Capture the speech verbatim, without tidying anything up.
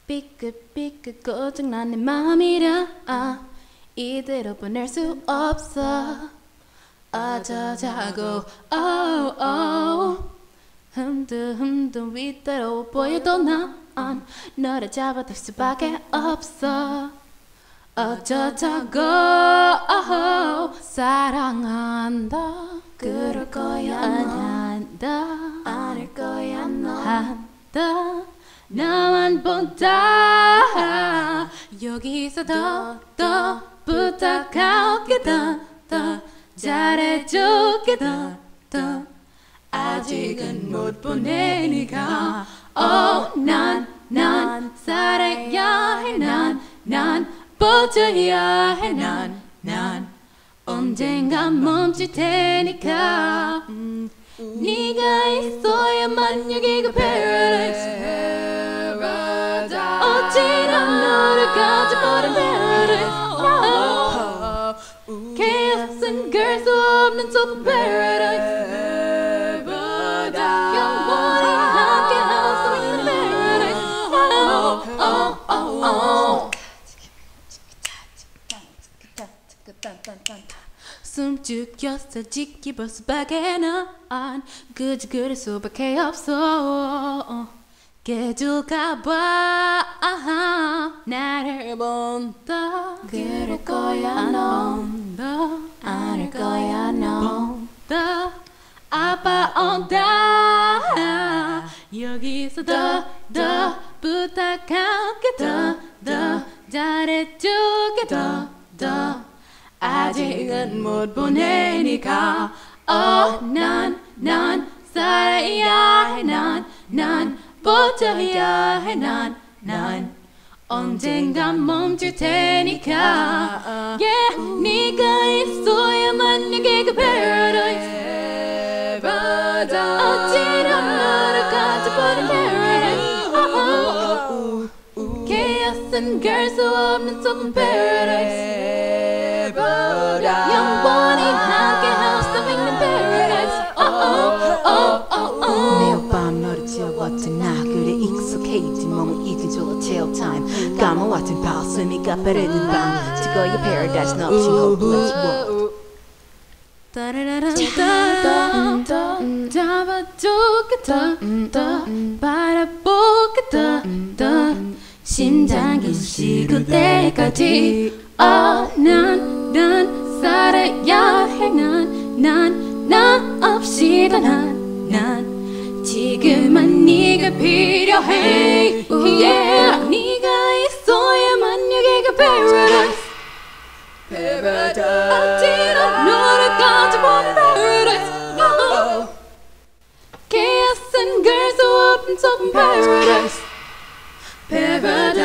삐끗삐끗 고장난 내 맘이라 아, 이대로 보낼 수 없어. 어쩌자고 oh, oh. 흠듬흠듬 위태로워 보여도 난 너를 잡아둘 수밖에 없어. 어쩌자고 oh, 사랑한다. 그럴 거야 안 너 한다. 안할 거야 너 한다. 나만 본다. 여기서 더 더 부탁할게. 더 더 잘해줄게. 더 더 아직은 못 보내니까. oh, 난, 난 살아야 해. 난, 난 버텨야 해. 난, 난 언젠간 멈출 테니까. 음, 네가 있어야만 여기가 paradise. 어찌나 너를 가져버린 paradise. No. chaos은 갈 수 없는 super paradise. 영원히 함께 할 수 있는 paradise. Oh, oh, oh, oh. 숨죽여서 지켜볼 수밖에 난 그저 그릴 수밖에 없어. 깨질까봐 나를 본다. 그럴 거야 너 안할 거야 너 본다. 아빠 온다. 여기서 더 더 부탁할게. 더 더 잘해줄게. 더 더 아직은 못 보내니까. oh, 난, 난 살아야 해. 난, 난 버텨야 해. 난, 난 언젠간 멈출 테니까. yeah, 네가 있어야만 여기가 paradise. 어찌나 너를 가져버린 paradise. oh, oh, oh. chaos은 갈 수 없는 super paradise. 영원히 함께 할 수 있는 paradise. oh, oh, oh, oh, oh. 매일 밤 너를 지워왔지. 나 그래 익숙해진 몸을 잊어줘 till time. 까마왔던 바스미 가파르는 밤 지거의 paradise 너 없이 hopeless world. 따라라란따 잡아줄게. 더 바라볼게. 더 심장이 식을 때까지. oh, 난, 난 살아야 해. 난, 난, 난 없이도 난, 난 지금은 네가 필요해. yeah, 네가 있어야만 여기가 paradise. 어디로 너를 가져보는 paradise. oh. chaos은 갈 수 없는 super paradise. paradise.